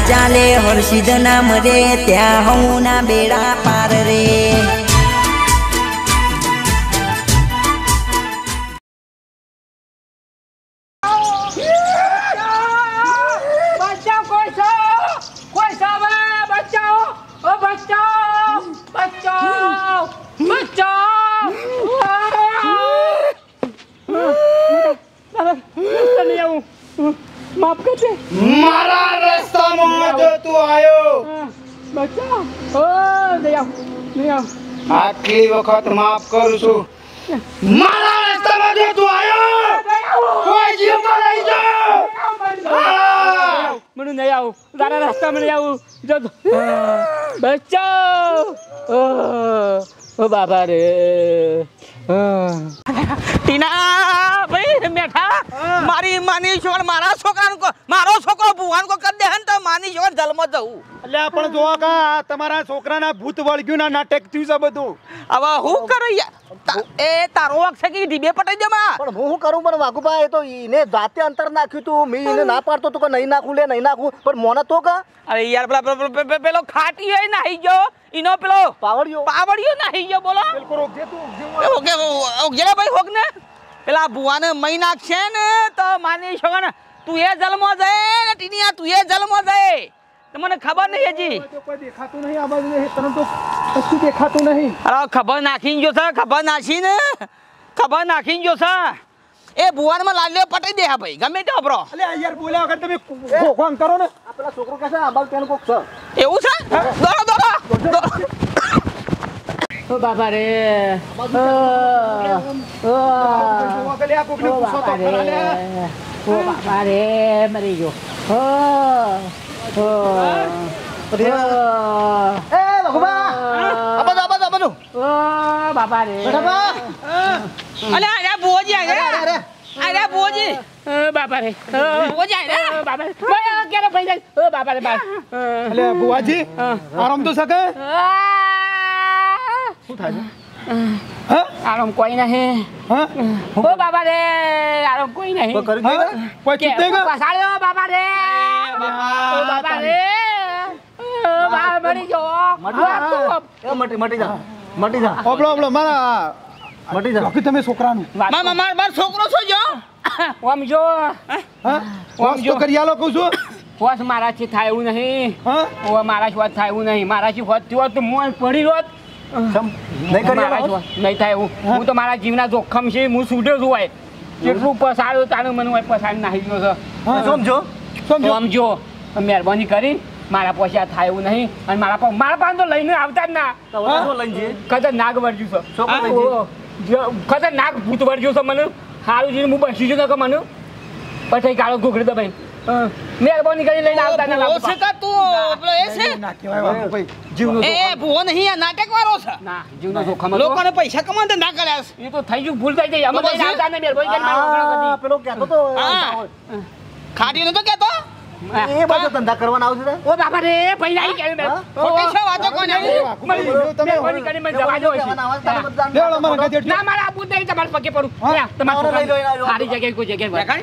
ચાલે હર્ષિદ નામ રે ત્યાં હું ના બેડા પાર રે माफ कर दे मारा रास्ता में जो तू आयो बच्चा ओ नहीं आओ आखिरी वक्त माफ करू છું મારા રસ્તામાં જો તું આયો કોઈ જીવતો નહીં જાઓ મને નહીં આવું તારા રસ્તામાં નહીં આવું જો બચ્ચા ઓ બાબા રે ટીના ભાઈ મેઠા મારી માની છોકરા મારા છોકરાનો મારો છોકરો ભુવાન કો કરી દે ને તો માની છોકરા જલમ જવું એટલે પણ જોવા કા તમારા છોકરાના ભૂત વળગ્યું ના નાટક થયું છે બધું હવે હું કરું યાર એ તારો વાક છે કે ડીબે પટાઈ દે માં પણ હું કરું પણ વાઘુબા એ તો ઈને જાતે અંતર નાખ્યું તું મી એને ના પાડતો તો કે નહીં નાખું લે નહીં નાખું પણ મોને તો કા અરે યાર પેલો ખાટી હોય નાહી ગયો ઈનો પેલો પાવડિયો નાહી ગયો બોલો બિલકુલ ઓકે તું ઓકે ભાઈ હોગ ને પેલા ભુવાને મહી નાખશે ને તો માની છોકરા તું એ જલમો જાય ને ટીનિયા તું એ જલમો જાય તમને ખબર નહીં હજી કોઈ દેખાતું નહીં આ બાજુ નહીં તને તો કશું દેખાતું નહીં અરે ખબર નાખીને જો છે ખબર નાખીને જો છે એ ભુવાનમાં લાલ્યો પટાઈ દે હા ભાઈ ગમે તે વાપરો અલે યાર બોલ્યા વગર તમે ખોખવાંગ કરો ને આપણા છોકરો કહે છે આબાલ તેનો કોક છે એવું છે દોડો ઓ બાબા રે ઓ બાબા રે મરી ગયો એ વાઘુબા આબાદુ ઓ બાબા રે અલે આ બોજી અરે બોજી બાબા રે બોજી અરે બાબા રે કેરે ભાઈ જાય ઓ બાબા રે અલે બુવાજી આરામ તો શકે શું થાય હા આરામ કોઈ નહીં હા ઓ બાબા રે આરામ કોઈ નહીં કોઈ ચૂતેગા પાછાડ્યો બાબા રે ઓ બાબા રે બાબા મરી ગયો મટી જા ઓબળો મારા મટી જા બાકી તમે છોકરાનું માર છોકરો છો જો ઓમ જો હા ઓમ જો કરિયાલો કહું છું હોશ મારાથી થાય એવું નહીં હા ઓ મારા હોશ થાય એવું નહીં મારાથી હોશ થયો તો હું પડી રોત નહીં થાય એવું હું તો મારા જીવના જોખમ છે હું છૂટ્યો છું હોય કેટલું પસાડ્યું તારું મને હોય પસાડી નાખી ગયો છે સમજો મહેરબાની કરી મારા પૈસા થાય એવું નહીં અને મારા પાસે તો લઈને આવતા જ ના ખતરનાક વર્જ્યું છે ખતરનાક ભૂત વર્જ્યું છે મને સારું જીને હું બસી છું કે મને પછી કાળો ઘોઘડી દો ભાઈ મહેરબાની કરી લઈને આવતા ના લાવો છે કા તું પેલો એ છે ના કહેવાય બાપુ ભાઈ જીવનો એ ભૂવો નહીં આ નાટક વાળો છે ના જીવનો જોખમ લોકોને પૈસા કમાતા ના કર્યા છે એ તો થઈ ગયું ભૂલ થઈ ગઈ અમે લઈને આવતા ને મહેરબાની કરી મારો પેલો કહેતો તો ખાડી નતો કેતો એ બાજુ ધંધા કરવાના આવશે ઓ બાપા રે પૈસા આવી ગયા ખોટી છે વાતો કોને મહેરબાની કરી મને જવા દો લેવડો મારા ગાજે ના મારા આપું નહીં તમારા પગે પડું તમારા લઈ લો સારી જગ્યાએ કોઈ જગ્યાએ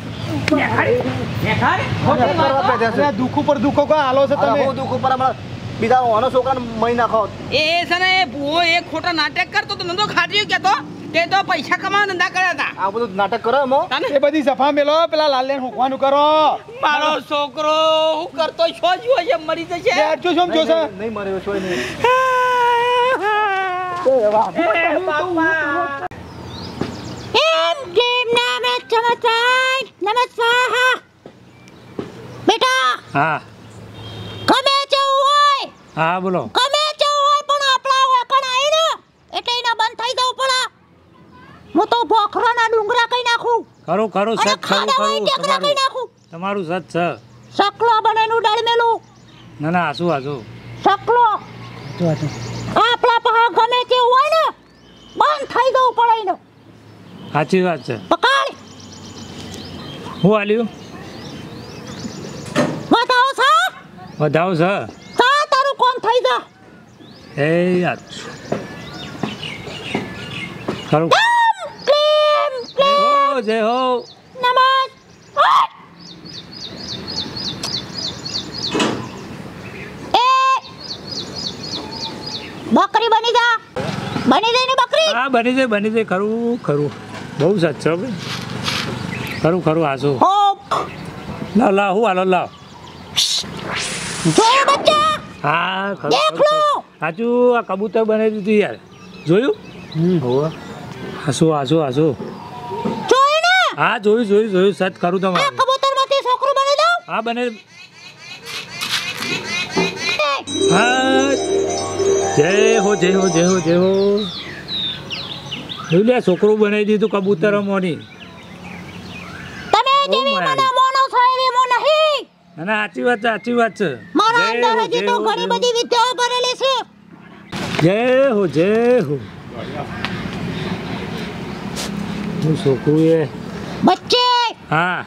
દેખાડ દુઃખ ઉપર દુઃખો કો હાલો છે તમે દુઃખ ઉપર બીજા ઓનો છોકરાને મહી નાખો એ છે ને ભૂવો એક ખોટા નાટક કરતો તો નતો ખાટી કેતો તે તો પૈસા કમાવા ધંધા કર્યા હતા આ બધું નાટક કરો એમો એ બધી સફા મેલો પેલા લાલને હોકવાનું કરો મારો છોકરો હું કરતો છો જ હોય મરી જશે બેઠો છો છે નહીં મર્યો છો નહીં એમ કેમ નામે ચમચાઈ નમસ્કાર બેટા હા ગમે તેવું હોય હા બોલો ગમે તેવું હોય પણ આપણા વકણ આવી ને એટલે એના બંધ થઈ જવું પડે હું તો ભોખરાના ડુંગરા કઈ નાખું ખરું અને ખાડા હોય ટેકરા કઈ નાખું તમારું સત છે સકલો બનેનું ડળમેલું ના આસુ સકલો આપણા પહા ગમે તેવું હોય ને બંધ થઈ જવું પડે એનો સાચી વાત છે પકડ હું આલ્યું બતાવો સા વધાવો છે સા તારું કોમ થઈ જા એ યાર ખરું ક્લેમ ઓ જય હો નમસ્કાર બકરી બની જા બની જાય ને બકરી હા બની જાય ખરું ખરું બહુ સાચો ભાઈ ખરું ખરું આસુ હો લાવ હું હાલો લાવ જોયું બચ્ચા હા ખરું દેખ લો સાચું આ કબૂતર બનાવી દીધું યાર જોયું હાસુ જોયું ને હા જોયું સત ખરું આ તમારું કબૂતરમાંથી છોકરું બની દઉં હા બને હા જય હો જોયું લે છોકરું બનાવી દીધું કબૂતર મોની તમે જેવી મને મોનો છો એવી મો નહીં ના સાચી વાત છે મારા જય અંદર હો, હજી જય તો હો, ઘણી જય હો. બધી વિદ્યાઓ ભરેલી છે જય હો હું છોકરું એ બચ્ચે હા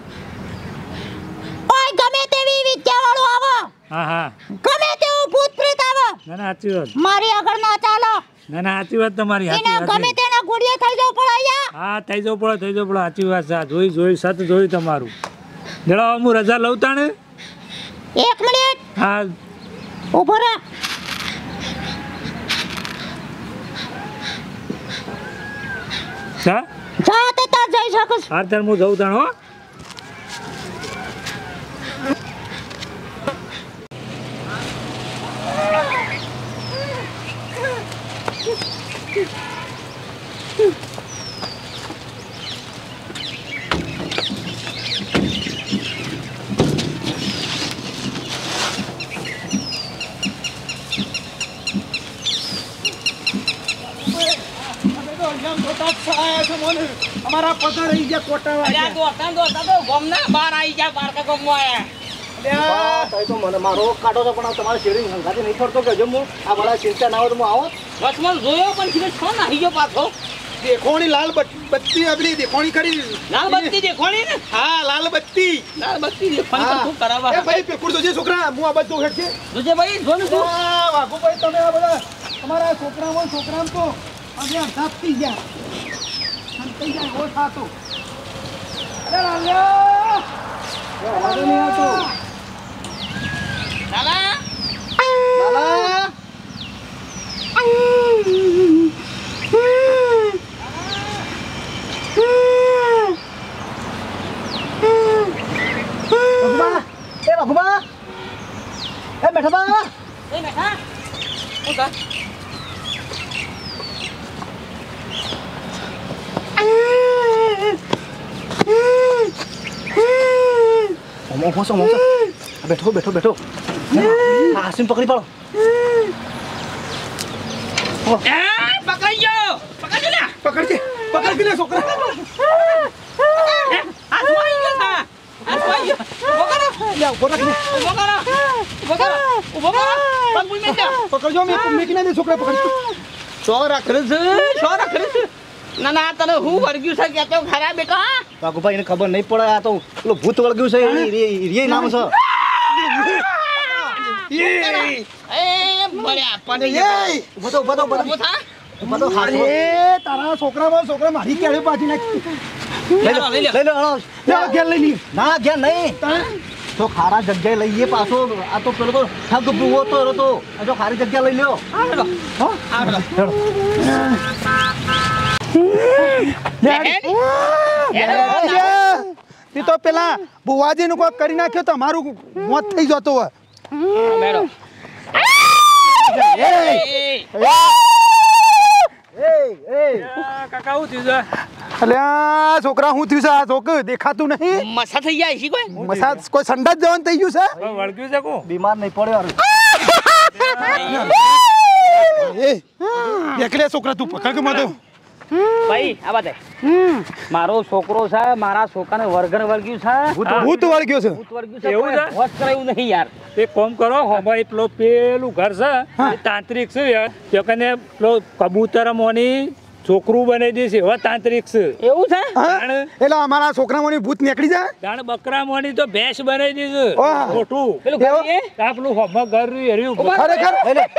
ઓય ગમે તેવી વિદ્યાવાળો આવો હા ગમે તેવું ભૂત પ્રેત આવો ના સાચી વાત મારી આગળ ના ચાલો ના સાચી વાત તમારી એને સાચી ગમે વાત તેના ગુડિયા થઈ જવું પડે અહીંયા હા થઈ જવું પડે સાચી વાત છે જોઈ સત જોયું તમારું જરા હું રજા લઉં તાણે 1 મિનિટ હા ઊભો રહે હા જા તે તાર જઈ શકસ હાર તાર હું જઉં તાણ હો અમારા પગાર રહી ગયા કોટા તઈ તો મને મારો કાઢો તો પણ તમારે શેરિંગ સંગાતી નહીં પડતો કે હું આ બધા ચિંતા ના હોય તો હું આવો દેખોણી લાલ બત્તી આપણી દેખોણી કરી હા લાલ બત્તી એ ભાઈ પેકુડ જોજે છોકરા હું આ બધું હેડ છે વાઘુભાઈ તમે આ બધા તમારા છોકરામાં તો હવે અડધા થઈ ગયા થઈ જાય એવો થાતો અરે લાલ્યા વાંધો નહીં આવતો લાલા રઘુબા એ મેઠાબા બેઠો હાસીમ પકડી પાડો પકડજે લે છોકરા પકડજો મેકીને દે છોકરા પકડજો ના તને હું વર્ગ્યું છે કે તો ખરા બેટા વાઘુભાઈ એને ખબર નહીં પડે આ તો પેલો ભૂત વળગ્યું છે એ નામ છે તારા છોકરા મારી ક્યારે પાછી નાખી લઈ લો ઘેર લઈ લી ના ઘેર નહીં તો ખારા જગ્યાએ લઈએ પાછો આ તો પેલો તો ઠગ ભૂવો તો હતો જો ખારી જગ્યા લઈ લ્યો એ તો પેલા બુવાજી નું કોઈ કરી નાખ્યો તો મારું મોત થઈ જતો હોય કાકા હું થયું છે અલ્યા છોકરા હું થયું છે આ છોકર દેખાતું નહીં મસા થઈ જાય છે કોઈ મસાજ કોઈ સંડાસ જવાનું થઈ ગયું છે વળગ્યું છે કો બીમાર નહીં પડ્યો એકલે છોકરા તું પકડ કે માતો ભાઈ આ વાત મારો છોકરો છે મારા છોકરાને વર્ગણ વર્ગ્યું છે ભૂત વળગ્યો છે ભૂત વર્ગ્યું છે એવું છે? હોશ કરાયું નહીં યાર એક કામ કરો હમારી પેલો પેલું ઘર છે એ તાંત્રિક છે યાર તે કને પેલો કબૂતર મોની છોકરું બનાવી દેશે એવા તાંત્રિક છે એવું છે હા? એટલે અમારા છોકરાઓની ભૂત નીકળી જાય જાણે બકરા મોની તો ભેંસ બનાવી દેશે ઓહ. મોટું પેલું ઘર એ? આ પેલું હમા ઘર રહ્યું ખરેખર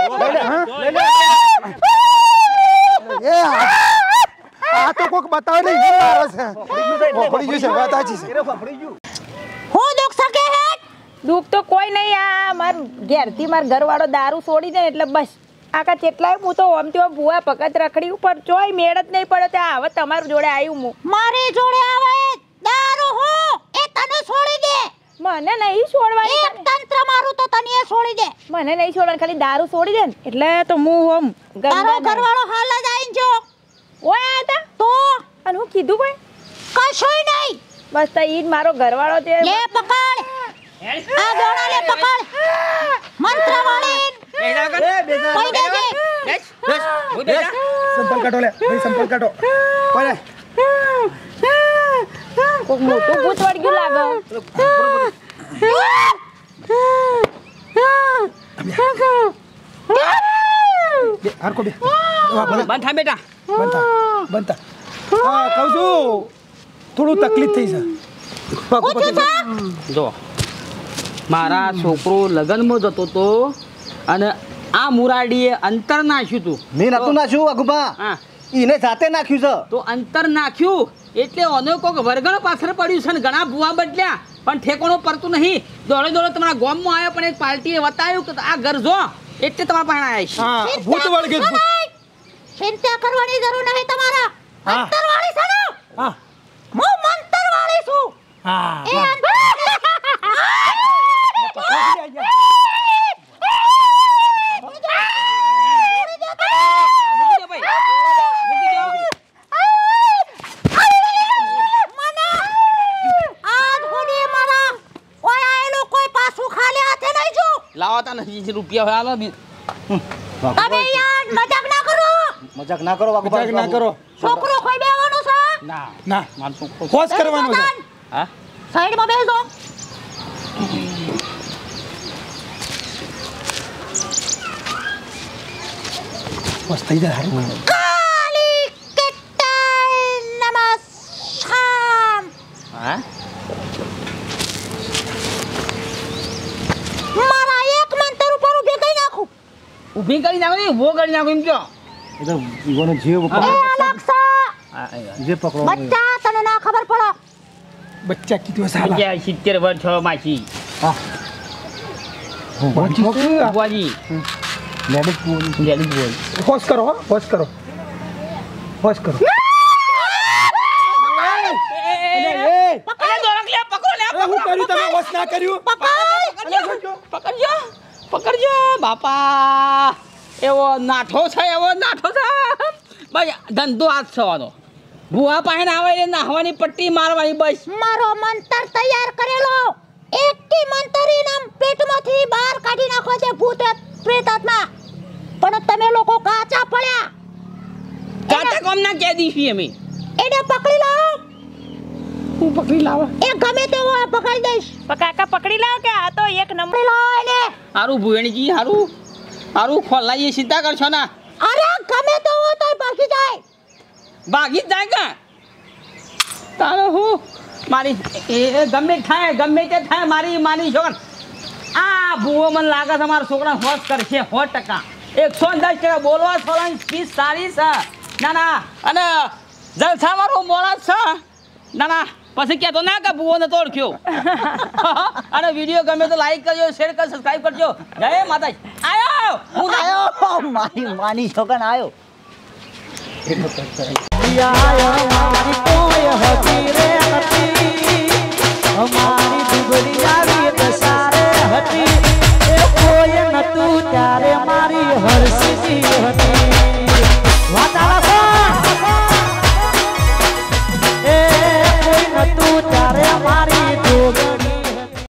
એ આ તો કોક બતાવે નહીં પકડી ગયું છે વાત સાચી છે હું દુખ શકે હે દુઃખ તો કોઈ નહીં આ માર ઘેરથી માર ઘરવાળો દારૂ છોડી દે એટલે બસ આકા કેટલાય હું તો ઓમ તેવા ભૂવા ભગત રખડી ઉપર ચોય મેળ જ નહીં પડ્યો ત્યાં હવે તમારું જોડે આવ્યું હું મારી જોડે આવે દારૂ હો એ તને છોડી દે મને નહીં છોડવાની એક તંત્ર મારું તો તને એ છોડી દે મને નહીં છોડવાની ખાલી દારૂ છોડી દે ને એટલે તો હું ઓમ તારો ઘરવાળો હાલ જ આઈને જો ઓય આતા તો અને હું કીધું ભાઈ કશોય નહીં બસ તો ઈ જ મારો ઘરવાળો છે લે પકડ આ દોણા લે પકડ મંત્ર વાળી સંપલ કાઢો લે ભાઈ સંપલ કાઢો પડે કોક મોટું ભૂત વળી ગયું લાગે હરકો બે બંધ થા બેટા બનતા હા કહું છું થોડું તકલીફ થઈ છે જો મારા છોકરો લગ્નમાં જતો તો અને આ મુરાડીએ અંતર નાખ્યું તું મેં નતું નાખ્યું અગુભા હા ઈને જાતે નાખ્યું છે તો અંતર નાખ્યું એટલે ઓનો કોક વરગણ પાછળ પડ્યું છે ને ઘણા ભૂવા બદલ્યા પણ ઠેકોણો પડતું નહીં દોડે દોડે તમારા ગામમાં આવ્યો પણ એક પાર્ટીએ બતાવ્યું કે આ ઘર જો એટલે તમારા પાસે આવ્યા છે હા ભૂત વળગે ચિંતા કરવાની જરૂર નહીં તમારા હા. મંત્ર વાળી છે ને હા હું મંત્ર વાળી છું હા એ લાવતા નથી રૂપિયા હોય હાલો તમે યાર મજાક ના કરો મજાક ના કરો અગુભા મજાક ના કરો છોકરો કોઈ બેવાનો છે ના ના મારો છોકરો હોશ કરવાનો છે હા સાઈડમાં બેસો હોશ થઈ જાય હારું કાલી કેટાય નમસ્કાર હા મારા એક મંત્ર ઉપર ઊભી કરી નાખું ઊભી કરી નાખો ને વો કરી નાખો એમ કયો એ તો ઈવાનો જીવ એ અલક્ષા જે પકડો બચ્ચા તને ના ખબર પડે બચ્ચા કીધું સાલા 70 વર્ષ થયો માસી હા બુઆજી લેડીઝ બોલ લેડી બોલ હોશ કરો હો હોશ કરો હોશ કરો હું કર્યું તમે હોશ ના કર્યું પકડજો બાપા એવો નાઠો છે ભાઈ ધંધો હાથ થવાનો ભૂવા પાસે આવે એટલે નાહવાની પટ્ટી મારવાની બસ મારો મંત્ર તૈયાર કરેલો એકટી મંતરી નામ પેટમાંથી બહાર કાઢી નાખો છે ભૂત પ્રેત આત્મા પણ તમે લોકો કાચા પડ્યા કાચા કોમના કહી દીધી અમે એને પકડી લાવો હું પકડી લાવા એ ગમે તેવો આ પકડી દઈશ પણ કાકા પકડી લાવો કે આ તો એક નંબર પકડી લાવો એને હારું ભુવણીજી હારું ખોલાઈએ ચિંતા કરશો ના અરે ગમે તેવો તોય ભાગી જાય ભાગી જ જાય કા તારે હું મારી એ ગમે તે થાય મારી માની છોકરા આ ભૂવો મને લાગે છે મારા છોકરા હોશ કરશે 100% 110% બોલવા છોકરાની સ્પીચ સારી છે ના અને જલસા વાળો મોળા છે ના પછી કહેતો ના કે ભૂવોને તો ઓળખ્યો અને વિડીયો ગમે તો લાઈક કરજો શેર કરજો સબસ્ક્રાઇબ કરજો જય માતાજી આયો હું આયો મારી માની છોકન આયો અમારી દુબળી આવી દસારે હતી એ કોઈ નતું ત્યારે મારી હરસી હતી વાતા